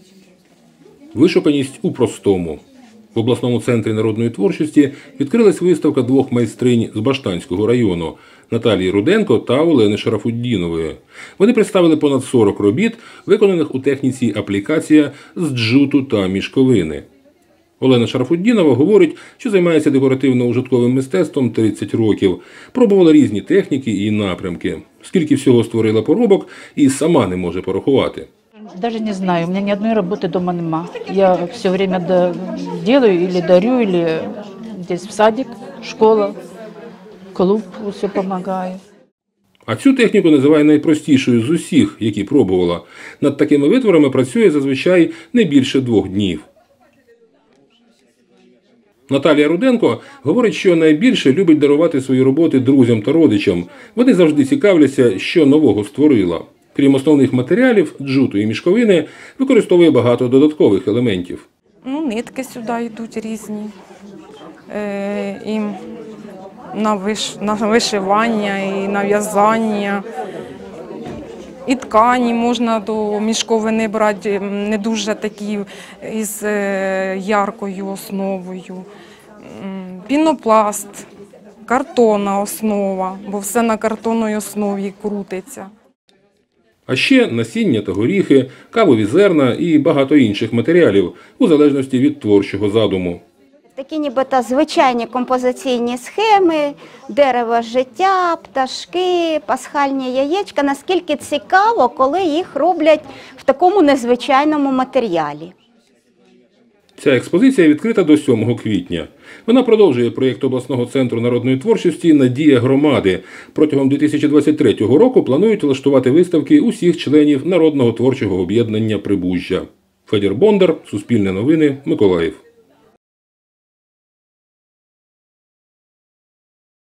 Вишуканість у простому. В обласному центрі народної творчості відкрилась виставка двох майстринь з Баштанського району – Наталії Руденко та Олени Шарафутдінової. Вони представили понад 40 робіт, виконаних у техніці аплікація з джуту та мішковини. Олена Шарафутдінова говорить, що займається декоративно-ужитковим мистецтвом 30 років. Пробувала різні техніки і напрямки. Скільки всього створила поробок і сама не може порахувати. Даже не знаю, у меня ни одной работы дома нема. Я все время делаю или дарю, или здесь в садик, школа, клуб, все помогаю. А цю техніку називає найпростішою з усіх, які пробувала. Над такими витворами працює зазвичай не більше 2 днів. Наталія Руденко говорить, що найбільше любить дарувати свої роботи друзям та родичам. Вони завжди цікавляться, що нового створила. Крім основних матеріалів, джуту і мішковини, використовує багато додаткових елементів. Нитки сюди йдуть різні, і на вишивання, і на в'язання, і ткані можна до мішковини брати, не дуже такі із яркою основою, пінопласт, картонна основа, бо все на картонній основі крутиться. А ще насіння та горіхи, кавові зерна і багато інших матеріалів, у залежності від творчого задуму. Такі нібито звичайні композиційні схеми, дерево життя, пташки, пасхальні яєчка. Наскільки цікаво, коли їх роблять в такому незвичайному матеріалі. Ця експозиція відкрита до 7 квітня. Вона продовжує проєкт обласного центру народної творчості «Надія громади». Протягом 2023 року планують влаштувати виставки усіх членів Народного творчого об'єднання «Прибужжя». Федір Бондар, Суспільне новини, Миколаїв.